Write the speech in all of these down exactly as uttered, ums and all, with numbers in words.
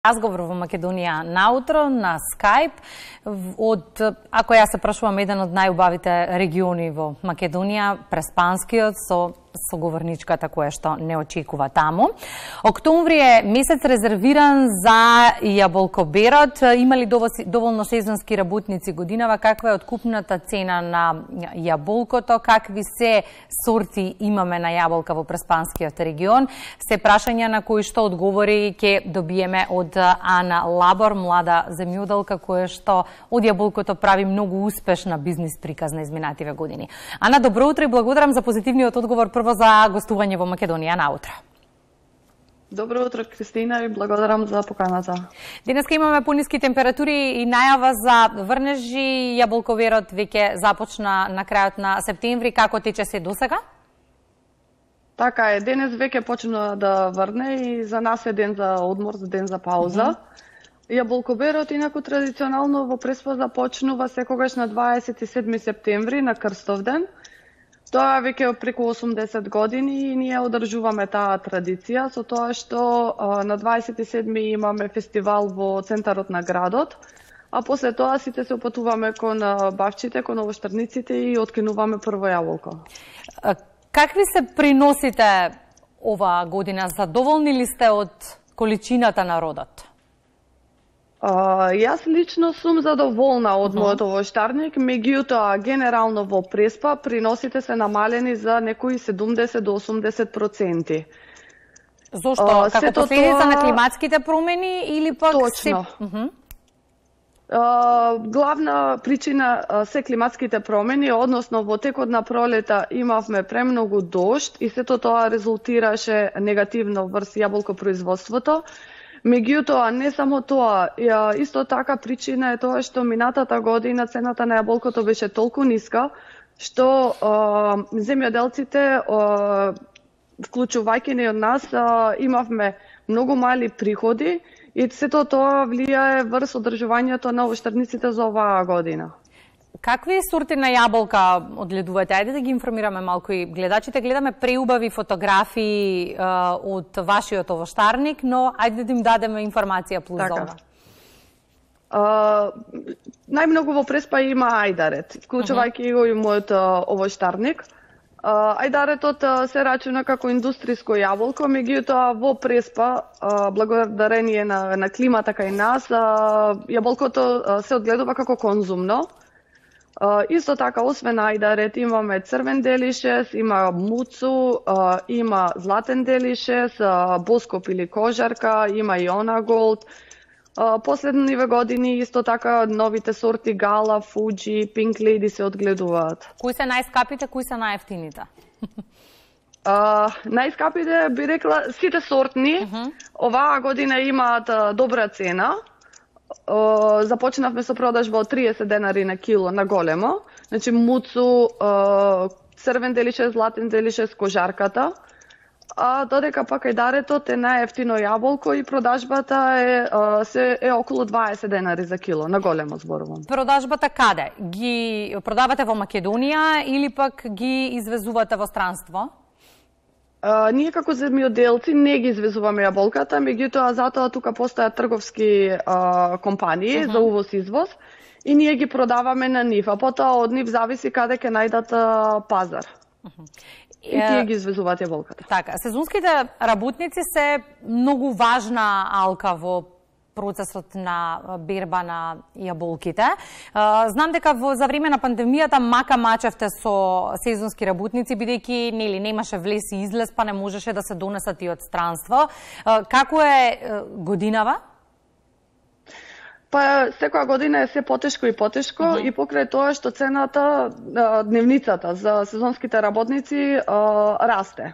Разговор во Македонија наутро на Скајп од, ако ја се прашувам, еден од најубавите региони во Македонија, Преспанскиот, со соговорничката која што не очекува таму. Октомври е месец резервиран за јаболкоберот. Има ли доволно сезонски работници годинава? Каква е откупната цена на јаболкото? Какви се сорти имаме на јаболка во Преспанскиот регион? Се прашања на кои што одговори ќе добиеме од Ана Лабор, млада земјоделка која што од јаболкото прави многу успешна бизнис приказна изминативе години. Ана, добро утро и благодарам за позитивниот одговор прво за гостување во Македонија наутро. Добро утро, Кристина, и благодарам за поканата. Денеска имаме пониски температури и најава за врнежи. Јаболковерот веќе започна на крајот на септември. Како тече се досега? Така е, денес веќе почна да врне и за нас е ден за одмор, ден за пауза. Mm -hmm. Јаболкоберот, инаку традиционално во Преспа започнува секогаш на дваесет и седми септември, на Крстовден. Тоа веќе преку осумдесет години и ние одржуваме таа традиција со тоа што а, на дваесет и седми имаме фестивал во центарот на градот, а после тоа сите се опатуваме кон бавчите, кон овоштарниците и откинуваме прво јаболко. Какви се приносите оваа година? Задоволни ли сте од количината на родот? Uh, јас лично сум задоволна од uh -huh. мојот овоштарник, меѓутоа генерално во Преспа приносите се намалени за некои седумдесет до осумдесет проценти. Зошто? Uh, Како последица тоа... на климатските промени или пак Точно. се... Uh -huh. uh, главна причина uh, се климатските промени, односно во текот на пролета имавме премногу дожд и сето тоа резултираше негативно врз јаболкопроизводството. Меѓутоа, не само тоа, исто така причина е тоа што минатата година цената на јаболкото беше толку ниска, што е, земјоделците, е, вклучувајќи ни од нас, е, имавме многу мали приходи и сето тоа влијае врз одржувањето на овоштарниците за оваа година. Какви сорти на јаболка одгледувате? Ајде да ги информираме малку и гледачите. Гледаме преубави фотографии е, од вашиот овоштарник, но ајде да им дадеме информација плюс така. за ова. Uh, најмногу во Преспа има ајдарет, вклучувајќи uh -huh. го и мојот uh, овоштарник. Uh, ајдаретот uh, се рачуна како индустриско јаболко, меѓутоа во Преспа, uh, благодарение на, на климата кај нас, uh, јаболкото uh, се одгледува како конзумно. Uh, исто така, освен ајдарет, имаме црвен делишес, има муцу, uh, има златен делишес, uh, боскоп или кожарка, има и она голд. Uh, последниве години исто така новите сорти Гала, Фуджи, Пинк Леди се одгледуваат. Кои се најскапите, кои се најефтините? uh, најскапите би рекла сите сортни. Uh -huh. Оваа година имаат uh, добра цена. Uh, започнавме со продажба од триесет денари на кило на големо. Значи муцу, uh, црвен делишес, златен делишес, кожарката. А додека пак ајдаретот е најефтино јаболко и продажбата е uh, се е околу дваесет денари за кило на големо зборувам. Продажбата каде? Ги продавате во Македонија или пак ги извезувате во странство? Uh, ние како земјоделци не ги извезуваме јаболката, меѓутоа затоа тука постојат трговски uh, компании uh -huh. за увоз-извоз и ние ги продаваме на нив, а потоа од нив зависи каде ќе најдат uh, пазар. Uh -huh. И тие ги извезуваат јаболката. Така, сезонските работници се многу важна алка во процесот на берба на јаболките. Знам дека во за време на пандемијата мака мачевте со сезонски работници, бидејќи нели немаше влез и излез, па не можеше да се донесат и од странство. Како е годинава? Па секоја година е се потешко и потешко uh -huh. и покрај тоа што цената, дневницата за сезонските работници расте.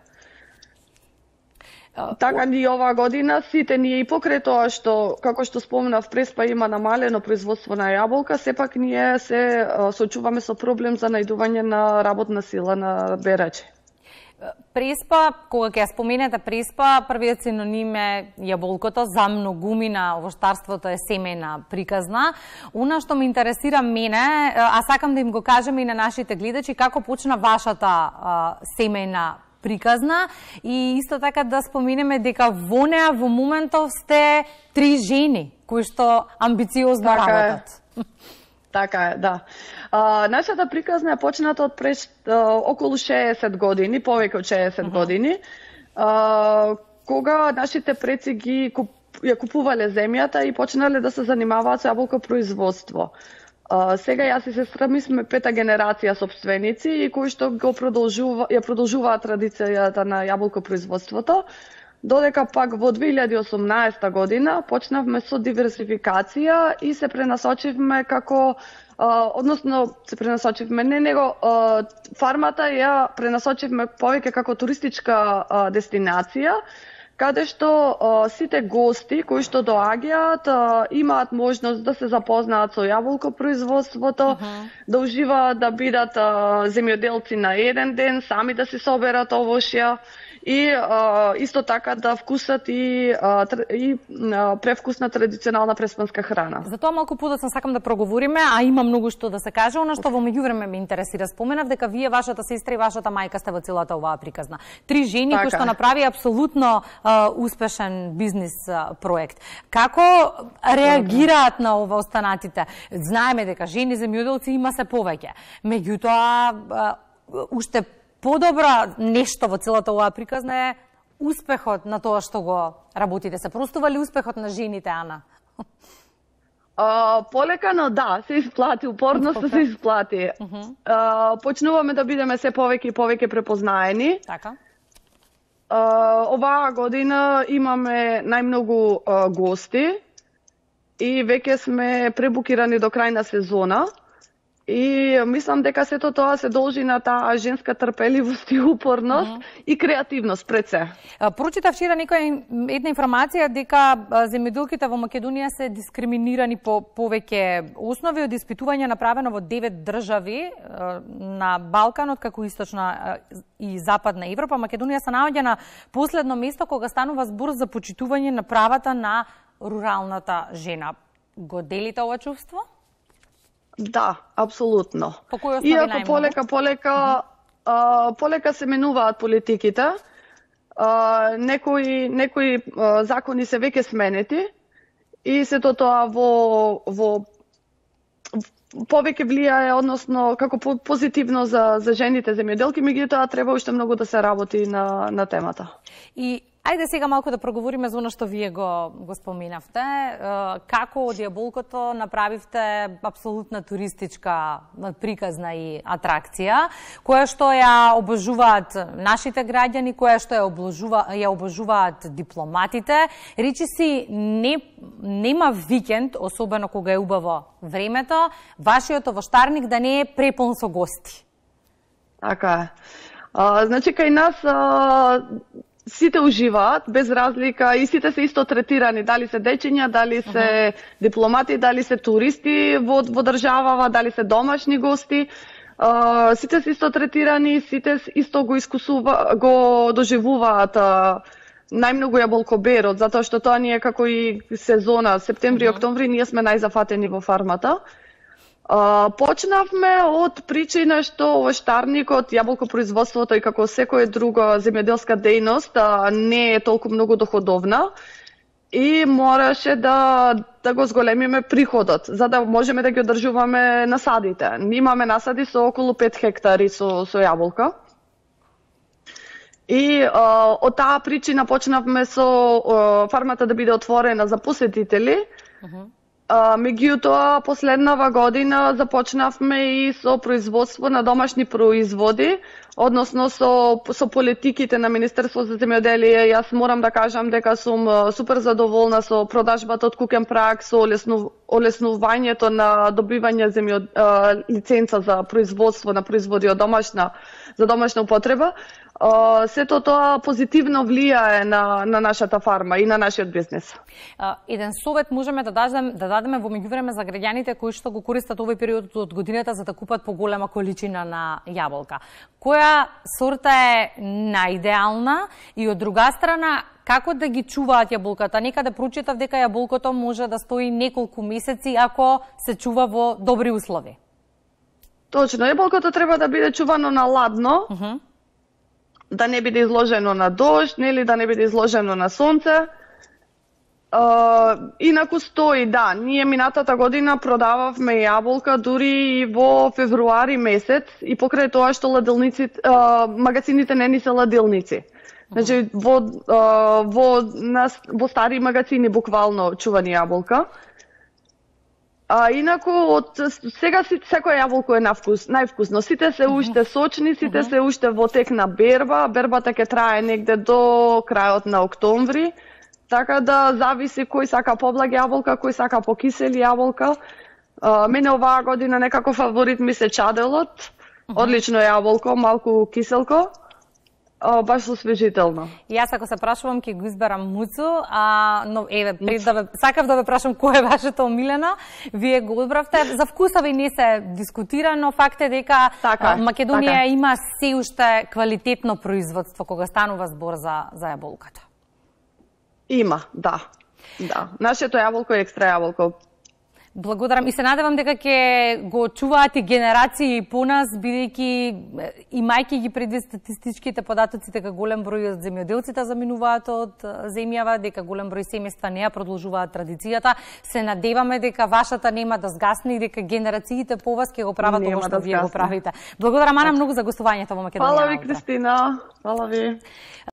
Така ни оваа година сите ние и покрај тоа што, како што спомнав, Преспа има намалено производство на јаболка, сепак ние се соочуваме со проблем за најдување на работна сила на берачи. Преспа, кога ќе ја споменете Преспа, првиот синоним е јаболкото, за многумина овоштарството е семејна приказна. Она што ме интересира мене, а сакам да им го кажем и на нашите гледачи, како почна вашата а, семејна приказна и исто така да споменеме дека во неа во моментов сте три жени кои што амбициозно така работат. Е. Така е, да. А, нашата приказна е почната од пред околу шеесет години, повеќе од шеесет uh -huh. години, а, кога нашите предци ги куп, ја купувале земјата и почнале да се занимаваат со јаболкопроизводство. Uh, сега јас и сестра ми сме пета генерација собственици и кои што го продолжува, ја продолжуваат традицијата на јаболкопроизводството, додека пак во две илјади и осумнаесета година почнавме со диверсификација и се пренасочивме како, uh, односно се пренасочивме не него, uh, фармата ја пренасочивме повеќе како туристичка uh, дестинација, каде што а, сите гости кои што доаѓаат а, имаат можност да се запознаат со јаболкопроизводството, uh -huh. да уживаат да бидат а, земјоделци на еден ден, сами да се соберат овошја и а, исто така да вкусат и, а, и а, превкусна традиционална преспанска храна. За тоа малку подоцна сакам да проговориме, а има многу што да се каже. Она што во меѓувреме ме интересира, споменав дека вие, вашата сестра и вашата мајка сте во целата оваа приказна. Три жени така кои што направи апсолутно а, успешен бизнис а, проект. Како реагираат на ова останатите? Знаеме дека жени земјоделци има се повеќе. Меѓутоа, а, уште подобра нешто во целата оваа приказна е успехот на тоа што го работите. Се простува ли успехот на жените, Ана? Uh, полека, но да, се исплати, упорност се исплати. Uh -huh. uh, почнуваме да бидеме се повеќе и повеќе препознаени. Така. Uh, оваа година имаме најмногу uh, гости и веќе сме пребукирани до крај на сезона. И мислам дека сето тоа се должи на таа женска трпеливост и упорност uh -huh. и креативност пред се. Прочитав вчера некоја една информација дека земјоделките во Македонија се дискриминирани по повеќе основи од испитување направено во девет држави на Балканот, како Источна и Западна Европа. Македонија се наоѓа на последно место кога станува збор за почитување на правата на руралната жена. Го делите ова чувство? Да, апсолутно. По кој основи Иако најмногу? полека, полека, uh -huh. а, полека се менуваат политиките, а, некои, некои а, закони се веќе сменети и сето тоа во, во повеќе влијае, односно како по позитивно за, за жените земјоделки, меѓутоа треба уште многу да се работи на, на темата. И ајде сега малку да проговориме за оно што вие го, го споменавте. Како од јаболкото направивте апсолутна туристичка приказна и атракција, која што ја обожуваат нашите граѓани, која што ја, обложува, ја обожуваат дипломатите. Речи си, не, нема викенд, особено кога е убаво времето, вашиот овоштарник да не е препон со гости. Така е. А, значи, кај нас а, сите уживаат, без разлика, и сите се исто третирани, дали се дечиња, дали се uh -huh. дипломати, дали се туристи во, во државава, дали се домашни гости. А, сите се исто третирани, сите исто го искусува, го доживуваат а, најмногу јаболкоберот, затоа што тоа ни е како и сезона, септември и uh -huh. октомври, ние сме најзафатени во фармата. Uh, почнавме од причина што овоштарникот, јаболкопроизводството и како секоја друга земјоделска дејност uh, не е толку многу доходовна и мораше да, да го зголемиме приходот, за да можеме да ги одржуваме насадите. Имаме насади со околу пет хектари со, со јаболка. И uh, од таа причина почнавме со uh, фармата да биде отворена за посетители. Uh -huh. Uh, меѓутоа, последнава година започнавме и со производство на домашни производи, односно со, со политиките на Министерство за земјоделие. Јас морам да кажам дека сум uh, супер задоволна со продажбата од кукен прак, со олеснув, олеснувањето на добивање земјо, uh, лиценца за производство на производи од домашна, за домашна употреба. Uh, сето тоа позитивно влијае на, на нашата фарма и на нашиот бизнес. Uh, еден совет можеме да дадеме, да дадеме во меѓувреме за граѓаните кои што го користат овој период од годината за да купат поголема количина на јаболка. Која сорта е најидеална и од друга страна како да ги чуваат јаболката? Некаде прочитав дека јаболкото може да стои неколку месеци ако се чува во добри услови. Точно, јаболкото треба да биде чувано на ладно. Uh -huh. да не биде изложено на дожд, нели, да не биде изложено на сонце. Uh, инаку стои, да, ние минатата година продававме јаболка дури и во февруари месец и покрај тоа што ладилниците, uh, магазините не ни се ладилници. Значи во uh, во нас, во стари магазини буквално чувани јаболка. А инаку од сега си секој јаболко е навкус, највкусно. Сите се уште сочни, сите се уште во тек на берба. Бербата ќе трае негде до крајот на октомври. Така да зависи кој сака поблаг јаболка, кој сака покисели јаболка. Uh, мене оваа година некако фаворит ми се чаделот. Одлично јаболко, малку киселко. Uh, баш освежително. Јас ако се прашувам ќе го изберам муцу, а но еве пред да ве сакав да ве прашам кој е вашето омилено. Вие го одбравте. За вкусови не се дискутира, но факт е дека така, Македонија така. Има се уште квалитетно производство кога станува збор за за јаболката. Има, да. Да. Нашето јаболко е екстра јаболко. Благодарам и се надевам дека ќе го чуваат и генерации по нас, бидејќи имајќи ги преди статистичките податоци дека голем број од земјоделците заминуваат од земјава, дека голем број семејства не ја продолжуваат традицијата. Се надеваме дека вашата нема да згасне и дека генерациите по вас ќе го прават ова што да вие го правите. Благодарам Ана многу за гостувањето во Македонија. Фала ви, Кристина. Фала ви.